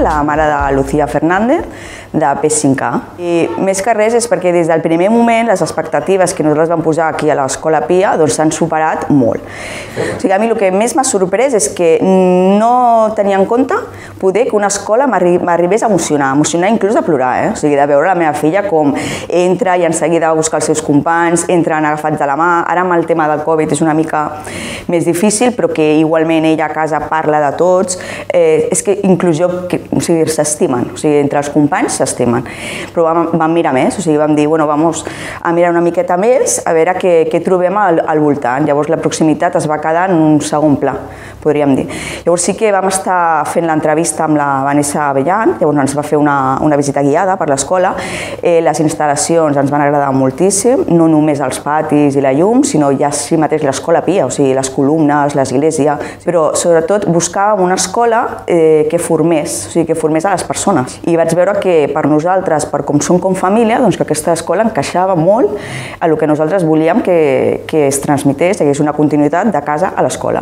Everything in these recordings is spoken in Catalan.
la mare de Lucía Fernández, de P5A. I més que res és perquè des del primer moment les expectatives que nosaltres vam posar aquí a l'Escola Pia s'han superat molt. O sigui, a mi el que més m'ha sorprès és que no tenia en compte poder que una escola m'arribés a emocionar inclús de plorar, O sigui, de veure la meva filla com entra i en seguida va buscar els seus companys, entren agafats de la mà. Ara amb el tema del Covid és una mica més difícil, però que igualment ella a casa parla de tots. És que inclusió, s'estimen, o sigui, entre els companys s'estimen. Però vam mirar més, o sigui, vam dir, bueno, vamos a mirar una miqueta més, a veure què trobem al voltant. Llavors la proximitat es va quedar en un segon pla, podríem dir. Llavors sí que vam estar fent l'entrevista amb la Vanessa Avellán, llavors ens va fer una visita guiada per l'escola. Les instal·lacions ens van agradar moltíssim, no només els patis i la llum, sinó ja així mateix l'Escola Pia, o sigui, les columnes, l'església, però sobretot buscàvem una escola que formés, o sigui, que formés a les persones. I vaig veure que per nosaltres, per com som com família, doncs que aquesta escola encaixava molt a el que nosaltres volíem que es transmetés, que és una continuïtat de casa a l'escola.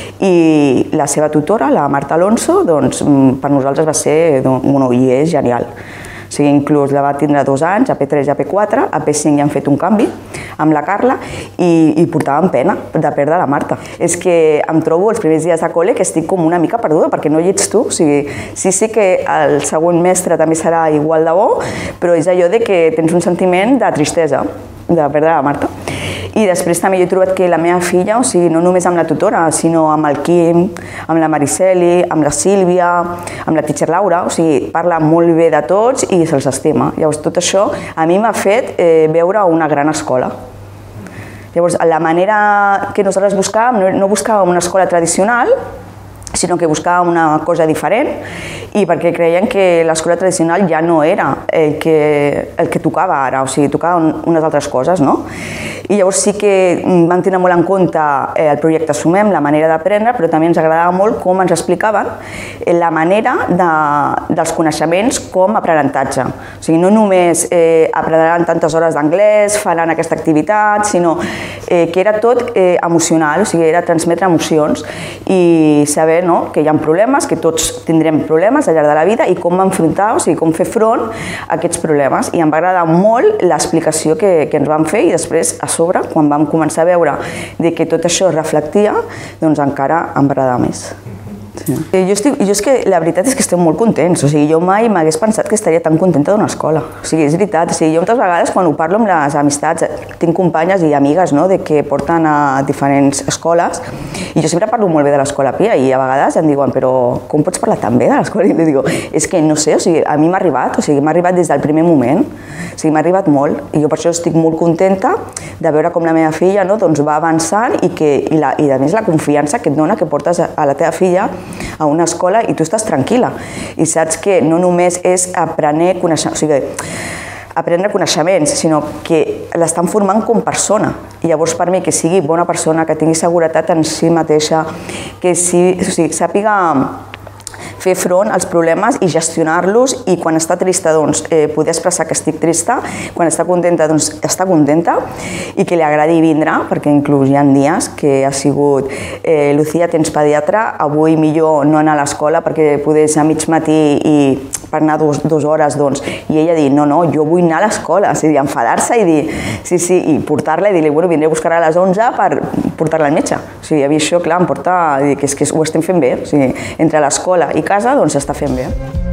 I la seva tutora, la Marta Alonso, doncs per nosaltres va ser, i és genial. O sigui, inclús la va tindre 2 anys, a P3 i a P4, a P5 ja han fet un canvi amb la Carla i portàvem pena de perdre la Marta. És que em trobo els primers dies de col·le que estic com una mica perduda, perquè no hi ets tu. O sigui, sí que el següent mestre també serà igual de bo, però és allò de que tens un sentiment de tristesa de perdre la Marta. I després també he trobat que la meva filla, o sigui, no només amb la tutora, sinó amb el Quim, amb la Mariceli, amb la Sílvia, amb la teacher Laura, o sigui, parla molt bé de tots i se'ls estima. Llavors, tot això a mi m'ha fet veure una gran escola. Llavors, la manera que nosaltres buscàvem, no buscàvem una escola tradicional, sinó que buscàvem una cosa diferent i perquè creiem que l'escola tradicional ja no era el que tocava ara, o sigui, tocaven unes altres coses, no? I llavors sí que vam tenir molt en compte el projecte Sumem, la manera d'aprendre, però també ens agradava molt com ens explicaven la manera dels coneixements com aprenentatge. O sigui, no només aprendran tantes hores d'anglès, faran aquesta activitat, sinó que era tot emocional, o sigui, era transmetre emocions i saber que hi ha problemes, que tots tindrem problemes al llarg de la vida i com enfrontar, o sigui, com fer front a aquests problemes. I em va agradar molt l'explicació que ens van fer i després, a sobre, quan vam començar a veure que tot això es reflectia, doncs encara em va agradar més. Sí. Jo és que la veritat és que estem molt contents, o sigui, jo mai m'hagués pensat que estaria tan contenta d'una escola, o sigui, és veritat, o sigui, jo moltes vegades quan ho parlo amb les amistats, tinc companyes i amigues que porten a diferents escoles i jo sempre parlo molt bé de l'Escola Pia i a vegades em diuen, però com pots parlar tan bé de l'escola? I li dic, és que no sé, o sigui, a mi m'ha arribat, o sigui, m'ha arribat des del primer moment, o sigui, m'ha arribat molt i jo per això estic molt contenta de veure com la meva filla va avançant i a més la confiança que et dona que portes a la teva filla a una escola i tu estàs tranquil·la i saps que no només és aprendre coneixements, sinó que l'estan formant com persona. I llavors per mi que sigui bona persona, que tingui seguretat en si mateixa, que sàpiga fer front als problemes i gestionar-los i quan està trista poder expressar que estic trista, quan està contenta està contenta i que li agradi vindre, perquè inclús hi ha dies que ha sigut Lucía, tens pediatre, avui millor no anar a l'escola perquè poder ser a mig matí i per anar 2 hores, i ella dir, no, jo vull anar a l'escola, enfadar-se i dir, sí, i portar-la i dir-li, bueno, vindré a buscar a les 11 per portar-la al metge. O sigui, a mi això, clar, em porta a dir que ho estem fent bé, o sigui, entre l'escola i casa, s'està fent bé.